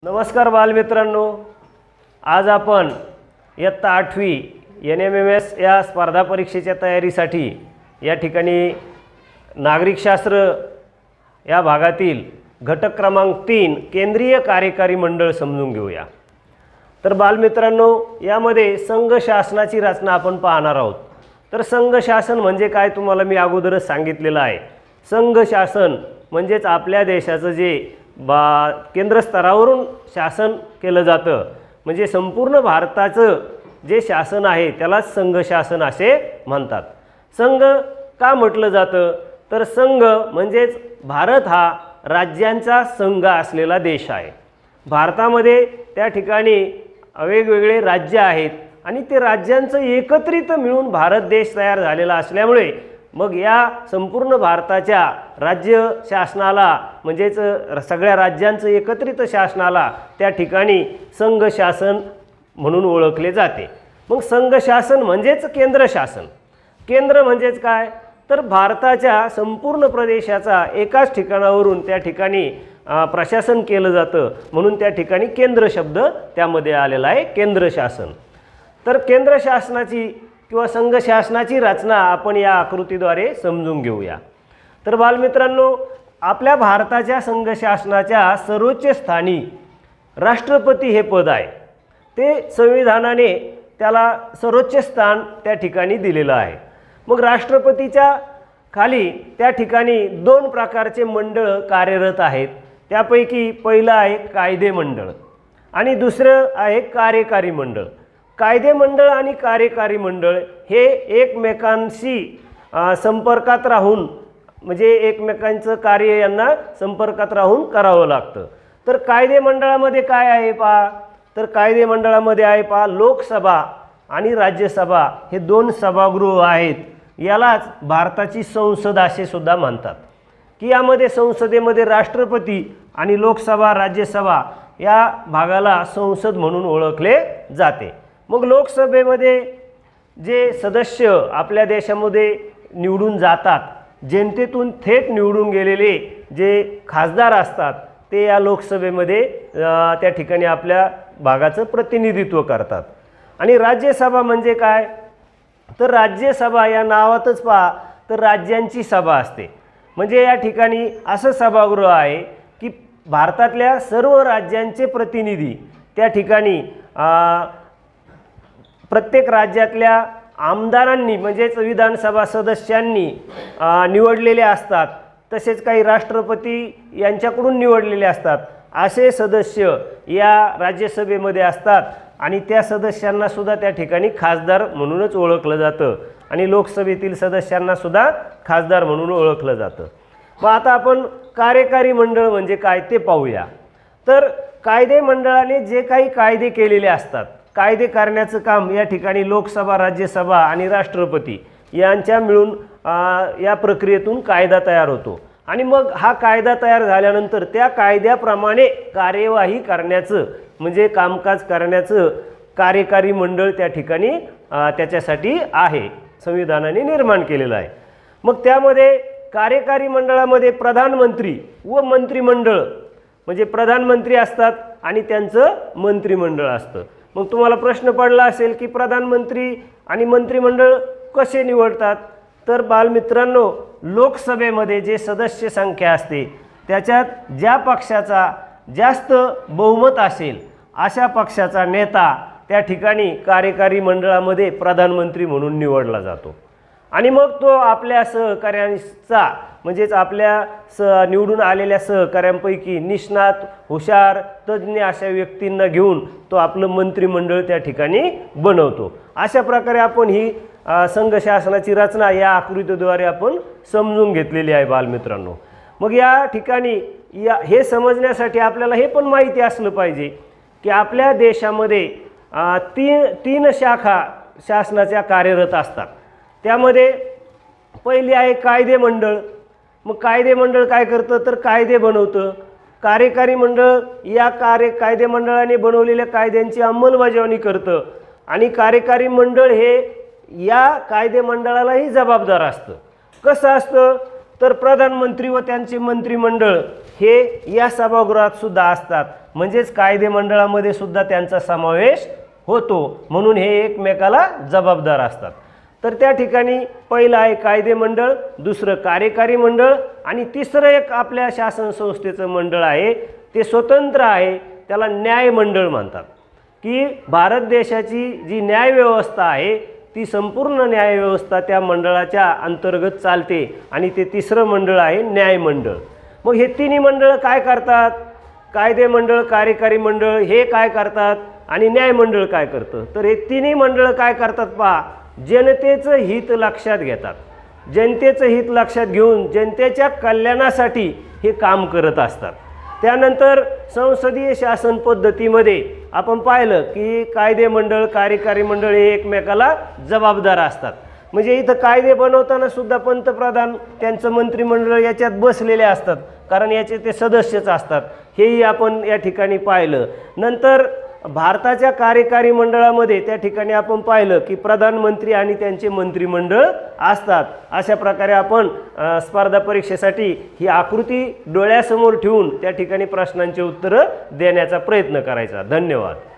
नमस्कार बालमित्रांनो, आज आपण इयत्ता 8वी NMMS या स्पर्धा परीक्षेच्या तयारीसाठी या ठिकाणी नागरिकशास्त्र या भागातील घटक क्रमांक 3 केंद्रीय कार्यकारी मंडळ समजून घेऊया। तर बालमित्रांनो, यामध्ये संघ शासनाची रचना आपण पाहणार आहोत। तर संघ शासन म्हणजे काय तुम्हाला मी अगोदरच सांगितलेलं आहे। संघ शासन म्हणजेच आपल्या देशाचं जे केंद्र स्तरावरून शासन केलं जातं, म्हणजे संपूर्ण भारताचं जे शासन आहे त्यालाच संघ शासन असे म्हणतात। संघ का म्हटलं जातं तर संघ म्हणजेच भारत हा राज्यांचा संघ असलेला देश आहे। भारतामध्ये त्या ठिकाणी वेगवेगळे राज्य आहेत आणि ते राज्यांचं एकत्रित मिळून भारत देश तयार झालेला असल्यामुळे मग या संपूर्ण भारताच्या राज्य शासनाला म्हणजेच सगळ्या राज्यांचं एकत्रित शासनाला त्या ठिकाणी संघ शासन म्हणून ओळखले जाते। मग संघ शासन म्हणजेच केंद्र शासन। केंद्र म्हणजेच काय तर भारताच्या संपूर्ण प्रदेशाचा एकाच ठिकाणावरून त्या ठिकाणी प्रशासन केलं जातं, म्हणून त्या ठिकाणी केंद्र शब्द त्यामध्ये आलेला आहे, केंद्र शासन। तर केंद्र शासनाची किंवा संघ शासनाची रचना आपण या आकृतीद्वारे समजून घेऊया। तर बालमित्रांनो, आपल्या भारताच्या संघ शासनाच्या सर्वोच्च स्थानी राष्ट्रपती हे पद आहे। ते संविधानाने त्याला सर्वोच्च स्थान त्या ठिकाणी दिलेलं आहे। मग राष्ट्रपतीच्या खाली त्या ठिकाणी 2 प्रकारचे मंडळ कार्यरत आहेत। त्यापैकी पहिलं आहे कायदे मंडळ आणि दुसरं आहे कार्यकारी मंडळ। कायदे मंडळ आणि कार्यकारी मंडळ हे एकमेकांशी संपर्कात राहून म्हणजे एकमेकांचं कार्य यांना संपर्कात राहून करावं लागतं। तर कायदे मंडळामध्ये काय आहे पहा, तर कायदे मंडळामध्ये आहे पहा लोकसभा आणि राज्यसभा हे 2 सभागृह आहेत। यालाच भारताची संसद असे सुद्धा म्हणतात की यामध्ये संसदेमध्ये राष्ट्रपती आणि लोकसभा राज्यसभा या भागाला संसद म्हणून ओळखले जाते। मग लोकसभेमध्ये जे सदस्य आपल्या देशामध्ये निवडून जातात, जनतेतून थेट निवडून गेलेले जे खासदार असतात ते या लोकसभेमध्ये त्या ठिकाणी आपल्या भागाचं प्रतिनिधित्व करतात। आणि राज्यसभा म्हणजे काय तर राज्यसभा या नावातच पहा तर राज्यांची सभा असते। म्हणजे या ठिकाणी असं सभागृह आहे की भारतातल्या सर्व राज्यांचे प्रतिनिधी त्या ठिकाणी प्रत्येक राज्यातल्या आमदारांनी म्हणजेच विधानसभा सदस्यांनी निवडलेले असतात, तसेच काही राष्ट्रपती यांच्याकडून निवडलेले असतात। असे सदस्य या राज्यसभेमध्ये असतात आणि त्या सदस्यांना सुद्धा त्या ठिकाणी खासदार म्हणूनच ओळखलं जातं आणि लोकसभेतील सदस्यांना सुद्धा खासदार म्हणून ओळखलं जातं। मग आता आपण कार्यकारी मंडळ म्हणजे काय ते पाहूया। तर कायदे मंडळाने जे काही कायदे केलेले असतात, कायदे करण्याचं काम या ठिकाणी लोकसभा राज्यसभा आणि राष्ट्रपती यांच्या मिळून या प्रक्रियेतून कायदा तयार होतो आणि मग हा कायदा तयार झाल्यानंतर त्या कायद्याप्रमाणे कार्यवाही करण्याचं म्हणजे कामकाज करण्याचं कार्यकारी मंडळ त्या ठिकाणी त्याच्यासाठी आहे, संविधानाने निर्माण केलेलं आहे। मग त्यामध्ये कार्यकारी मंडळामध्ये प्रधानमंत्री व मंत्रिमंडळ म्हणजे प्रधानमंत्री असतात आणि त्यांचं मंत्रिमंडळ असतं। मग तुम्हाला प्रश्न पडला असेल की प्रधानमंत्री आणि मंत्रिमंडळ कसे निवडतात, तर बालमित्रांनो, लोकसभेमध्ये जे सदस्य संख्या असते त्याच्यात ज्या पक्षाचा जास्त बहुमत असेल अशा पक्षाचा नेता त्या ठिकाणी कार्यकारी मंडळामध्ये प्रधानमंत्री म्हणून निवडला जातो आणि मग तो आपल्या सहकाऱ्यांचा म्हणजेच आपल्या निवडून आलेल्या सहकाऱ्यांपैकी निष्णात हुशार तज्ज्ञ अशा व्यक्तींना घेऊन तो आपलं मंत्रिमंडळ त्या ठिकाणी बनवतो। अशा प्रकारे आपण ही संघ शासनाची रचना या आकृतीद्वारे आपण समजून घेतलेली आहे बालमित्रांनो। मग या ठिकाणी हे समजण्यासाठी आपल्याला हे पण माहिती असलं पाहिजे की आपल्या देशामध्ये तीन शाखा शासनाच्या कार्यरत असतात। त्यामध्ये पहिली आहे कायदे मंडळ। मग कायदे मंडळ काय करतं तर कायदे बनवतं। कार्यकारी मंडळ या कायदे मंडळाने बनवलेल्या कायद्यांची अंमलबजावणी करतं आणि कार्यकारी मंडळ हे या कायदे मंडळालाही जबाबदार असतं। कसं असतं तर प्रधानमंत्री व त्यांचे मंत्रिमंडळ हे या सभागृहात सुद्धा असतात, म्हणजेच कायदे मंडळामध्ये सुद्धा त्यांचा समावेश होतो, म्हणून हे एकमेकाला जबाबदार असतात। तर त्या ठिकाणी पहिलं आहे कायदे मंडळ, दुसरं कार्यकारी मंडळ आणि तिसरं एक आपल्या शासन संस्थेचं मंडळ आहे, ते स्वतंत्र आहे, त्याला न्याय मंडळ म्हणतात। की भारत देशाची जी न्यायव्यवस्था आहे ती संपूर्ण न्यायव्यवस्था त्या मंडळाच्या अंतर्गत चालते आणि ते तिसरं मंडळ आहे न्याय मंडळ। मग हे तिन्ही मंडळ काय करतात? कायदे मंडळ, कार्यकारी मंडळ हे काय करतात आणि न्याय मंडळ काय करतं? तर हे तिन्ही मंडळ काय करतात पहा, जनतेचं हित लक्षात घेतात, जनतेचं हित लक्षात घेऊन जनतेच्या कल्याणासाठी हे काम करत असतात। त्यानंतर संसदीय शासन पद्धतीमध्ये आपण पाहिलं की कायदे मंडळ, कार्यकारी मंडळ हे एकमेकाला जबाबदार असतात। म्हणजे इथं कायदे बनवताना सुद्धा पंतप्रधान त्यांचं मंत्रिमंडळ याच्यात बसलेले असतात, कारण याचे ते सदस्यच असतात, हेही आपण या ठिकाणी पाहिलं। नंतर भारताच्या कार्यकारी मंडळामध्ये त्या ठिकाणी आपण पाहिलं की प्रधानमंत्री आणि त्यांचे मंत्रिमंडळ असतात। अशा प्रकारे आपण स्पर्धा परीक्षेसाठी ही आकृती डोळ्यासमोर ठेवून त्या ठिकाणी प्रश्नांची उत्तरं देण्याचा प्रयत्न करायचा। धन्यवाद।